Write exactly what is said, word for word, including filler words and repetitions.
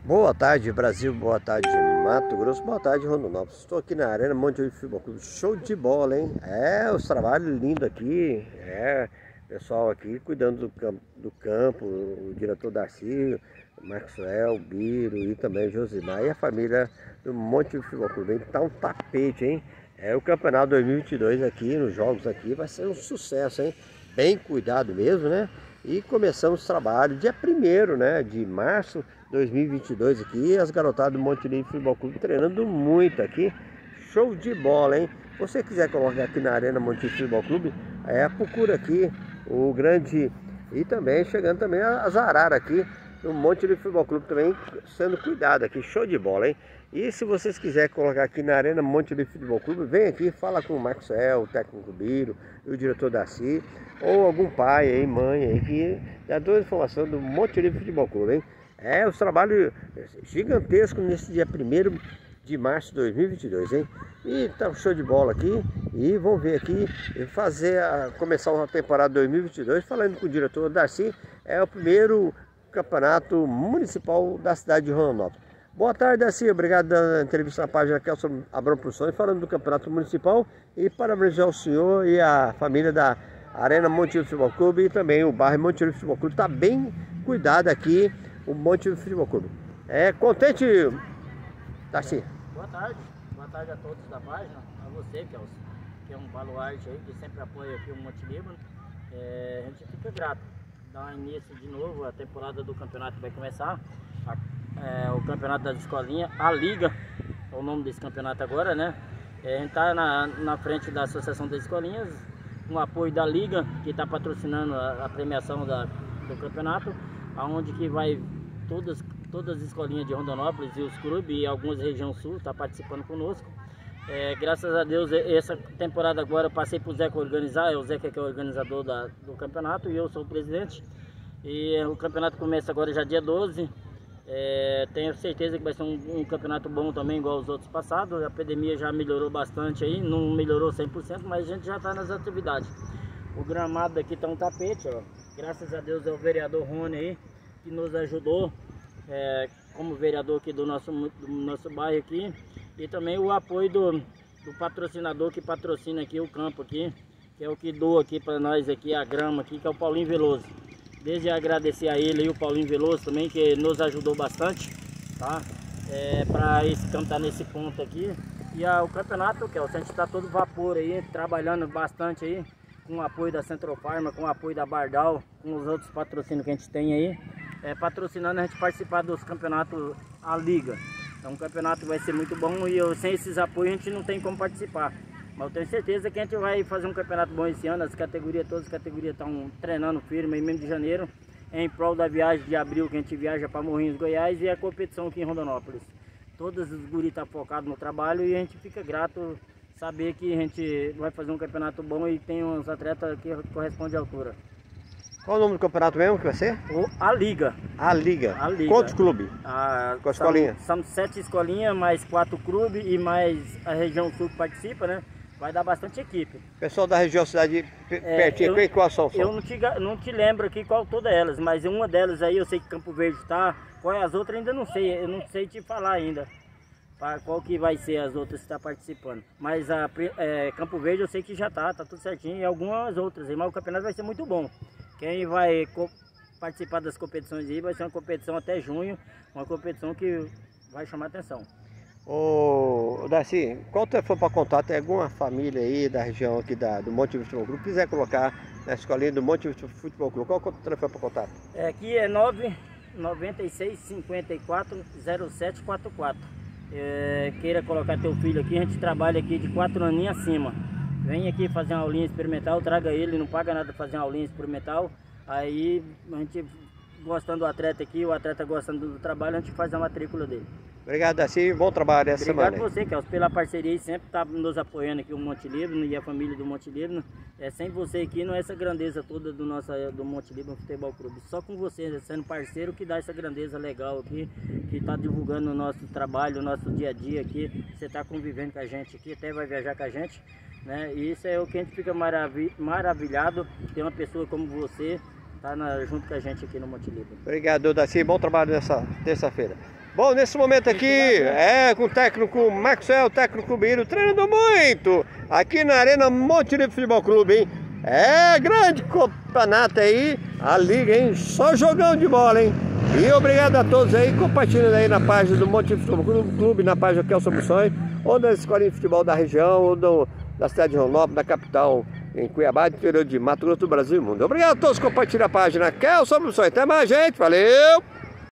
Boa tarde, Brasil. Boa tarde, Mato Grosso. Boa tarde, Rondonópolis. Estou aqui na Arena Monte Olivo Futebol Clube. Show de bola, hein? É, os trabalhos lindos aqui. É, pessoal aqui cuidando do campo, do campo o diretor Darcy, o Maxwell, o Biro e também o Josimar e a família do Monte Olivo Futebol Clube. Tá um tapete, hein? É, o campeonato dois mil e vinte e dois aqui, nos jogos aqui, vai ser um sucesso, hein? Bem cuidado mesmo, né? E começamos o trabalho dia primeiro, né, de março de dois mil e vinte e dois aqui, as garotadas do Monte Olivo Futebol Clube treinando muito aqui. Show de bola, hein? Se você quiser colocar aqui na Arena Monte Olivo Futebol Clube, é, procura aqui o grande... E também chegando também as araras aqui no Monte Olivo Futebol Clube também sendo cuidado aqui. Show de bola, hein? E se vocês quiserem colocar aqui na Arena Monte Olivo Futebol Clube, vem aqui, fala com o Maxwell, o técnico Biro e o diretor Darcy, ou algum pai aí, mãe aí, que dá toda a informação do Monte Olivo Futebol Clube, hein? É, os trabalhos gigantescos nesse dia primeiro de março de dois mil e vinte e dois, hein? E tá um show de bola aqui. E vamos ver aqui, fazer a, começar uma temporada dois mil e vinte e dois, falando com o diretor Darcy, é o primeiro campeonato municipal da cidade de Rondonópolis. Boa tarde, Darcy. Obrigado pela entrevista na página Kelson Abrão Produções, falando do campeonato municipal. E parabenizar o senhor e a família da Arena Monte Olivo Futebol Clube e também o bairro Monte Olivo Futebol Clube. Está bem cuidado aqui, o Monte Olivo Futebol Clube. É contente, Darcy? Boa tarde. Boa tarde a todos da página. A você, Kelson, que é um baluarte aí, que sempre apoia aqui o Monte Líbano. É, a gente fica grato. Dá início de novo, a temporada do campeonato vai começar. A, é, o campeonato das escolinhas, a Liga, é o nome desse campeonato agora, né? É, a gente está na, na frente da Associação das Escolinhas, com o apoio da Liga, que está patrocinando a, a premiação da, do campeonato, aonde que vai todas, todas as escolinhas de Rondonópolis e os clubes e algumas região sul tá participando conosco. É, graças a Deus, essa temporada agora eu passei para o Zeca organizar, é o Zeca que é o organizador da, do campeonato e eu sou o presidente. E o campeonato começa agora já dia doze. É, tenho certeza que vai ser um, um campeonato bom também, igual os outros passados. A pandemia já melhorou bastante aí, não melhorou cem por cento, mas a gente já está nas atividades. O gramado aqui está um tapete, ó. Graças a Deus é o vereador Rony aí, que nos ajudou, é, como vereador aqui do nosso, do nosso bairro aqui. E também o apoio do, do patrocinador que patrocina aqui o campo aqui, que é o que doa aqui para nós aqui a grama aqui, que é o Paulinho Veloso. Desde agradecer a ele e o Paulinho Veloso também, que nos ajudou bastante, tá? É, para esse campo estar nesse ponto aqui. E a, o campeonato, que é, a gente está todo vapor aí, trabalhando bastante aí, com o apoio da Centrofarma, com o apoio da Bardal, com os outros patrocínios que a gente tem aí, é, patrocinando a gente participar dos campeonatos, a Liga. Então o campeonato vai ser muito bom e eu, sem esses apoios a gente não tem como participar. Mas eu tenho certeza que a gente vai fazer um campeonato bom esse ano. As categorias, todas as categorias estão treinando firme em mês de janeiro, em prol da viagem de abril que a gente viaja para Morrinhos, Goiás, e a competição aqui em Rondonópolis. Todos os guris estão focados no trabalho e a gente fica grato saber que a gente vai fazer um campeonato bom e tem uns atletas que correspondem à altura. Qual o nome do campeonato mesmo que vai ser? O, a Liga. A Liga. A Liga. Quantos clubes? A, Com a escolinha? São, são sete escolinhas, mais quatro clubes e mais a região sul que participa, né? Vai dar bastante equipe. Pessoal da região cidade é, pertinho, eu, qual são? Eu não te, não te lembro aqui qual todas elas, mas uma delas aí eu sei que Campo Verde está. Qual é as outras ainda não sei, eu não sei te falar ainda. Qual que vai ser as outras que está participando. Mas a é, Campo Verde eu sei que já está, tá tudo certinho. E algumas outras, mas o campeonato vai ser muito bom. Quem vai participar das competições aí vai ser uma competição até junho, uma competição que vai chamar atenção. Ô Darcy, qual o telefone para contato? Tem alguma família aí da região aqui da, do Monte Olivo Futebol Clube, quiser colocar na escolinha do Monte Olivo Futebol Clube, qual é o telefone para contato? É, aqui é nove nove seis, cinco quatro, zero sete quatro quatro. É, queira colocar teu filho aqui, a gente trabalha aqui de quatro aninhos acima. Vem aqui fazer uma aulinha experimental, traga ele, não paga nada para fazer uma aulinha experimental. Aí a gente gostando do atleta aqui, o atleta gostando do trabalho, a gente faz a matrícula dele. Obrigado, Darcy, bom trabalho essa Obrigado semana. Obrigado você, Kelson, pela parceria e sempre está nos apoiando aqui o Monte Líbano e a família do Monte Líbano. É, sem você aqui não é essa grandeza toda do, nosso, do Monte Líbano Futebol Clube. Só com você, sendo parceiro, que dá essa grandeza legal aqui, que está divulgando o nosso trabalho, o nosso dia a dia aqui. Você está convivendo com a gente aqui, até vai viajar com a gente, né? E isso é o que a gente fica marav maravilhado, ter uma pessoa como você, tá na, junto com a gente aqui no Monte Líbano. Obrigado, Darcy, bom trabalho nessa terça-feira. Bom, nesse momento aqui, é com o técnico Maxwell, técnico Biro, treinando muito aqui na Arena Monte Livre Futebol Clube, hein? É grande campeonato aí, a liga, hein? Só jogão de bola, hein? E obrigado a todos aí, compartilhando aí na página do Monte Livre Futebol Clube, na página Kelson Missões, ou das escolinhas de futebol da região, ou do, da cidade de Rondonópolis, da capital em Cuiabá, do interior de Mato Grosso do Brasil e mundo. Obrigado a todos que compartilham a página Kelson Missões. Até mais, gente. Valeu!